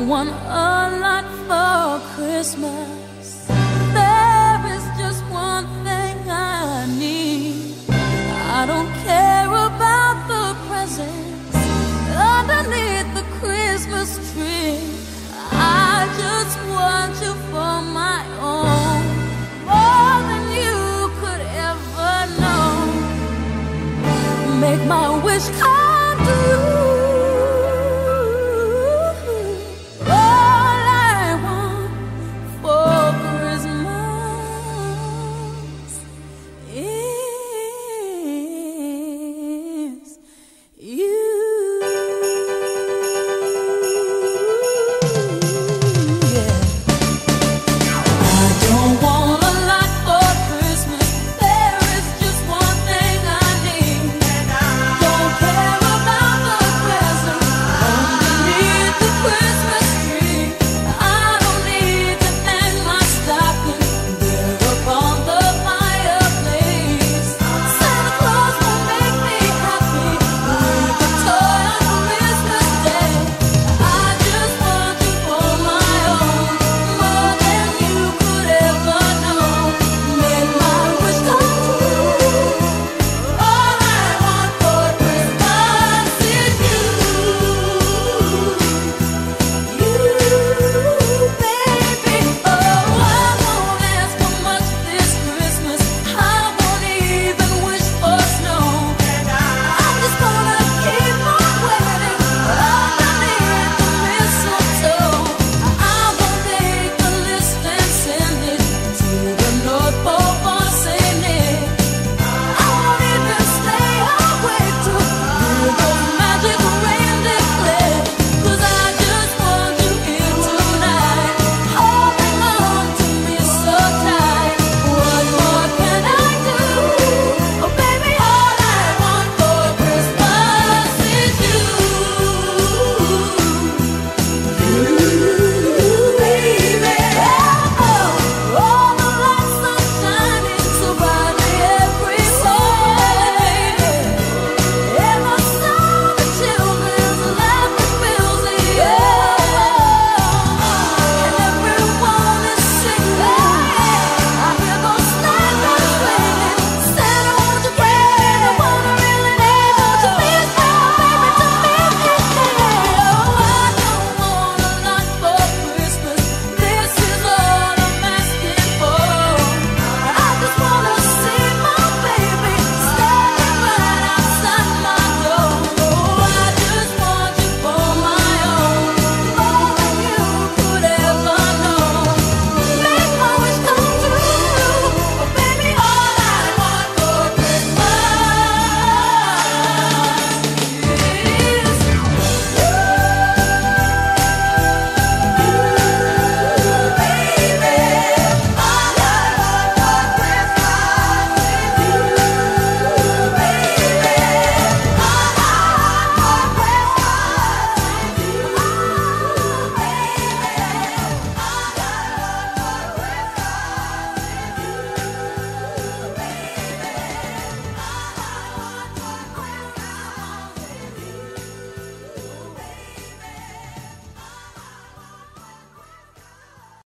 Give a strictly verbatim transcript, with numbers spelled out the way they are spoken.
want a lot for Christmas. There is just one thing I need. I don't care about the presents underneath the Christmas tree. I just want you for my own, more than you could ever know. Make my wish come